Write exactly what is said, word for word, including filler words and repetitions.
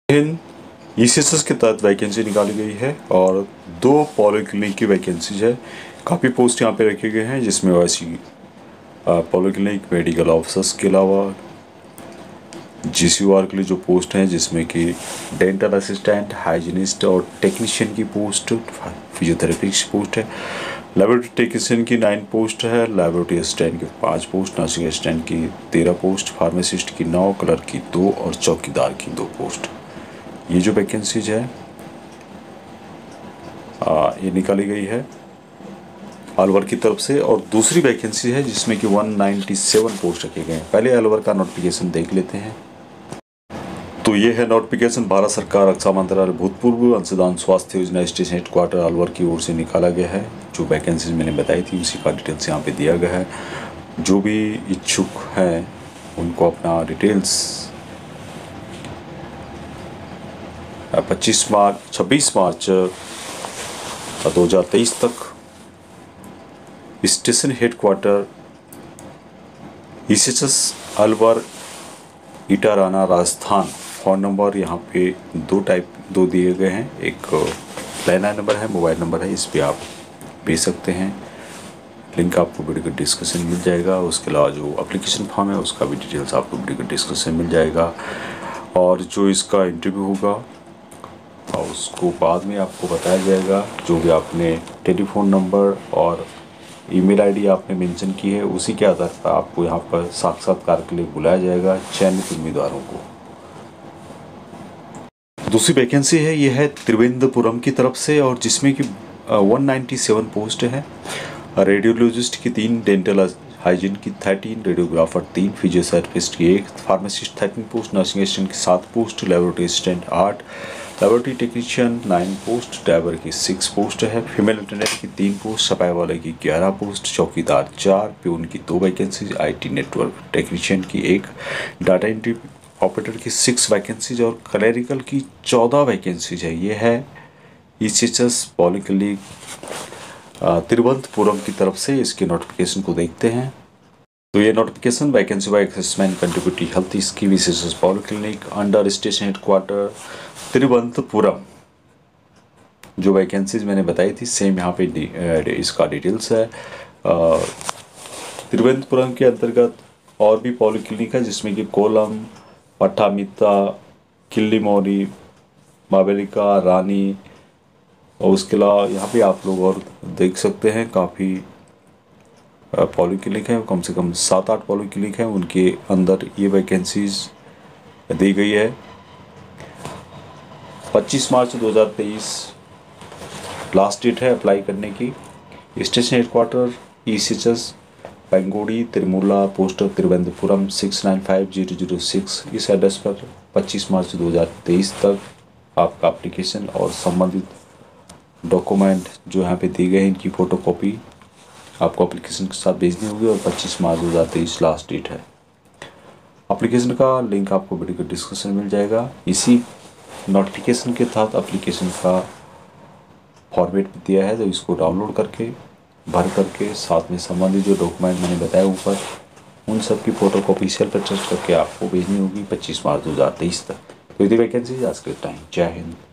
इन ई C S S के तहत vacancy निकाली गई है और दो पॉलीक्लिनिक की वैकेंसीज है। काफ़ी पोस्ट यहाँ पे रखे गए हैं जिसमें वैसी पॉलीक्लिनिक मेडिकल ऑफिसर्स के अलावा जी सी यू आर के लिए जो पोस्ट हैं जिसमें कि डेंटल असिस्टेंट, हाइजीनिस्ट और टेक्नीशियन की पोस्ट, फिजियोथेरेपिस्ट की पोस्ट है। लैबोरेटरी टेक्नीशियन की नाइन पोस्ट है, लैबोरेटरी असिस्टेंट की पाँच पोस्ट, नर्सिंग असिस्टेंट की तेरह पोस्ट, फार्मासिस्ट की नौ, क्लर्क की दो और चौकीदार की दो पोस्ट। ये जो वैकेंसीज है आ, ये निकाली गई है अलवर की तरफ से। और दूसरी वैकेंसी है जिसमें कि एक सौ सत्तानवे पोस्ट रखे गए हैं। पहले अलवर का नोटिफिकेशन देख लेते हैं। तो ये है नोटिफिकेशन भारत सरकार रक्षा मंत्रालय भूतपूर्व अंशदान स्वास्थ्य योजना स्टेशन हेडक्वार्टर अलवर की ओर से निकाला गया है। जो वैकेंसीज मैंने बताई थी उसी का डिटेल्स यहाँ पे दिया गया है। जो भी इच्छुक हैं उनको अपना डिटेल्स पच्चीस मार्च छब्बीस मार्च दो हज़ार तेईस तक station headquarter E C S S Alwar Itarana Rajasthan. Phone number यहाँ पे दो टाइप दो दिए गए हैं, एक लैंडलाइन नंबर है, मोबाइल नंबर है, इस पे आप भेज सकते हैं। लिंक आपको वीडियो के डिस्क्रिप्शन मिल जाएगा। उसके अलावा जो एप्लीकेशन फॉर्म है उसका भी डिटेल्स आपको वीडियो के डिस्क्रिप्शन मिल जाएगा। और जो इसका इंटरव्यू होगा और उसको बाद में आपको बताया जाएगा। जो भी आपने टेलीफोन नंबर और ईमेल आईडी आपने मेंशन की है उसी के आधार पर आपको यहाँ पर साक्षात्कार के लिए बुलाया जाएगा चयनित उम्मीदवारों को। दूसरी वैकेंसी है ये है त्रिवेंद्रपुरम की तरफ से और जिसमें कि एक सौ सत्तानवे पोस्ट है। रेडियोलॉजिस्ट की तीन, डेंटल हाइजीन की थर्टीन, रेडियोग्राफर तीन, फिजियोथेरेपिस्ट की एक, pharmacist thirteen post, nursing assistant की सात पोस्ट, लैबोरेटरी असिस्टेंट आठ, laboratory technician nine post, driver की सिक्स पोस्ट है, फीमेल अटेंडेंट की तीन पोस्ट, सफाई वाले की ग्यारह पोस्ट, चौकीदार चार, प्यून की दो vacancies, I T network technician की एक, डाटा एंट्री ऑपरेटर की सिक्स वैकेंसीज और क्लरिकल की चौदह वैकेंसीज है। ये है E C S S polyclinic Thiruvananthapuram की तरफ से। इसके नोटिफिकेशन को देखते हैं। तो ये notification vacancy by assessment contributory health scheme E C S S polyclinic under station headquarter Thiruvananthapuram. जो वैकेंसीज मैंने बताई थी सेम यहाँ पे इसका डिटेल्स है। तिरुवनंतपुरम के अंतर्गत और भी पॉलीक्लिनिक है जिसमें कि कोलम, पट्टामित्ता, किल्लीमोरी, मावेलिका, रानी और उसके अलावा यहाँ पे आप लोग और देख सकते हैं काफ़ी पॉलीक्लिनिक है। कम से कम सात आठ पॉलीक्लिनिक हैं, उनके अंदर ये वैकेंसीज दी गई है। पच्चीस मार्च दो हज़ार तेईस लास्ट डेट है अप्लाई करने की। Station headquarter E C S S Pengodi Tirumala, poster Thiruvananthapuram six nine five zero zero six. इस एड्रेस पर पच्चीस मार्च दो हज़ार तेईस तक आपका एप्लीकेशन और संबंधित डॉक्यूमेंट जो यहाँ पे दिए गए हैं इनकी फ़ोटोकॉपी आपको एप्लीकेशन के साथ भेजनी होगी। और पच्चीस मार्च दो हज़ार तेईस लास्ट डेट है। एप्लीकेशन का लिंक आपको वीडियो के डिस्क्रिप्शन में मिल जाएगा। इसी नोटिफिकेशन के तहत एप्लीकेशन का फॉर्मेट दिया है, तो इसको डाउनलोड करके भर करके साथ में संबंधित जो डॉक्यूमेंट मैंने बताया ऊपर उन सब की फ़ोटोकॉपी सेल्फ अटेस्ट करके आपको भेजनी होगी पच्चीस मार्च दो हज़ार तेईस तक। तो ये वैकेंसी आज के टाइम। जय हिंद।